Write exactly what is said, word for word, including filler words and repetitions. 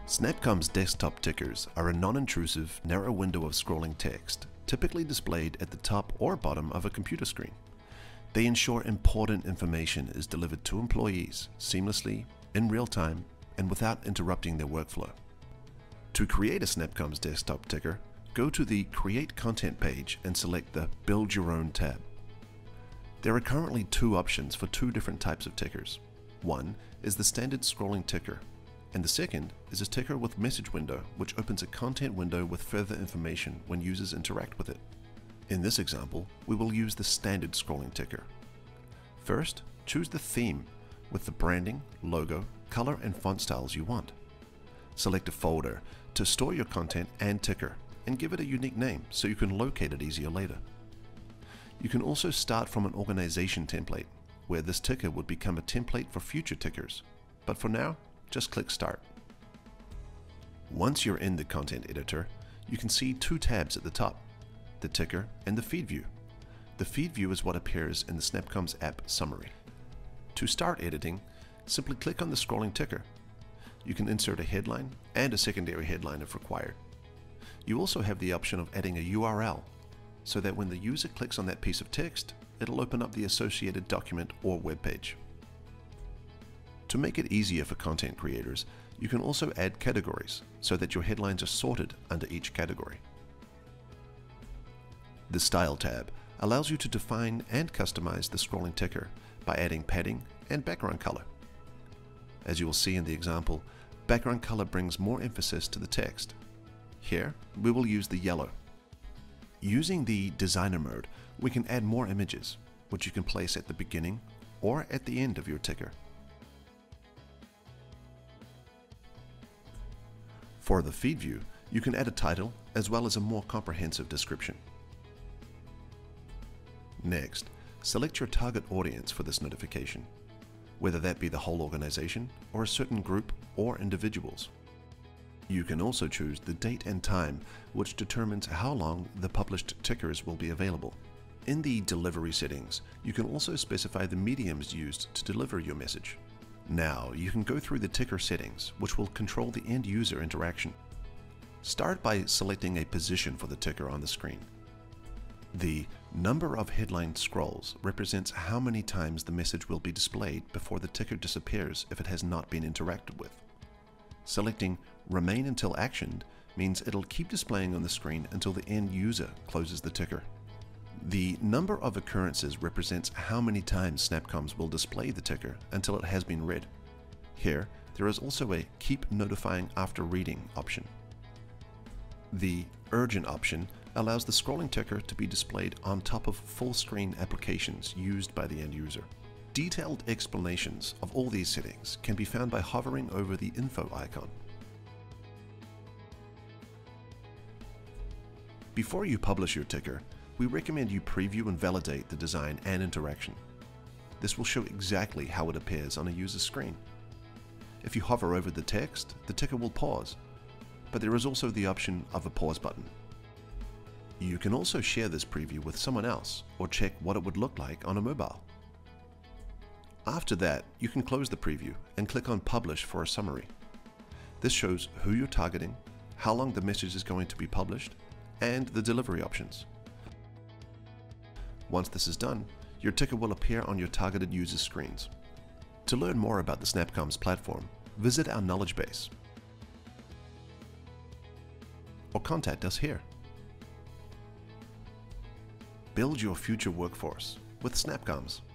SnapComms desktop tickers are a non-intrusive, narrow window of scrolling text, typically displayed at the top or bottom of a computer screen. They ensure important information is delivered to employees seamlessly, in real time, and without interrupting their workflow. To create a SnapComms desktop ticker, go to the Create Content page and select the Build Your Own tab. There are currently two options for two different types of tickers. One is the standard scrolling ticker, and the second is a ticker with message window, which opens a content window with further information when users interact with it. In this example, we will use the standard scrolling ticker. First, choose the theme with the branding, logo, color, and font styles you want. Select a folder to store your content and ticker, and give it a unique name so you can locate it easier later. You can also start from an organization template, where this ticker would become a template for future tickers. But for now, just click Start. Once you're in the content editor, you can see two tabs at the top, the ticker and the feed view. The feed view is what appears in the SnapComms app summary. To start editing, simply click on the scrolling ticker. You can insert a headline and a secondary headline if required. You also have the option of adding a U R L, so that when the user clicks on that piece of text, it'll open up the associated document or web page. To make it easier for content creators, you can also add categories so that your headlines are sorted under each category. The Style tab allows you to define and customize the scrolling ticker by adding padding and background color. As you will see in the example, background color brings more emphasis to the text. Here, we will use the yellow. Using the Designer mode, we can add more images, which you can place at the beginning or at the end of your ticker. For the feed view, you can add a title as well as a more comprehensive description. Next, select your target audience for this notification, whether that be the whole organization or a certain group or individuals. You can also choose the date and time, which determines how long the published tickers will be available. In the delivery settings, you can also specify the mediums used to deliver your message. Now, you can go through the ticker settings, which will control the end user interaction. Start by selecting a position for the ticker on the screen. The number of headline scrolls represents how many times the message will be displayed before the ticker disappears if it has not been interacted with. Selecting Remain until actioned means it'll keep displaying on the screen until the end user closes the ticker. The number of occurrences represents how many times SnapComms will display the ticker until it has been read. Here, there is also a Keep Notifying After Reading option. The Urgent option allows the scrolling ticker to be displayed on top of full-screen applications used by the end user. Detailed explanations of all these settings can be found by hovering over the info icon. Before you publish your ticker, we recommend you preview and validate the design and interaction. This will show exactly how it appears on a user's screen. If you hover over the text, the ticker will pause, but there is also the option of a pause button. You can also share this preview with someone else or check what it would look like on a mobile. After that, you can close the preview and click on Publish for a summary. This shows who you're targeting, how long the message is going to be published, and the delivery options. Once this is done, your ticker will appear on your targeted users' screens. To learn more about the SnapComms platform, visit our knowledge base or contact us here. Build your future workforce with SnapComms.